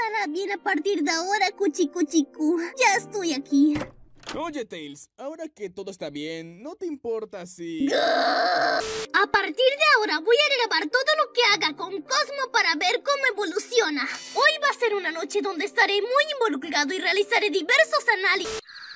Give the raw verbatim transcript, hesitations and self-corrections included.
estará bien a partir de ahora, cuchi cuchicu. Ya estoy aquí. Oye, Tails, ahora que todo está bien, ¿no te importa si...? A partir de ahora voy a grabar todo lo que haga con Cosmo para ver cómo evoluciona. Hoy va a ser una noche donde estaré muy involucrado y realizaré diversos análisis.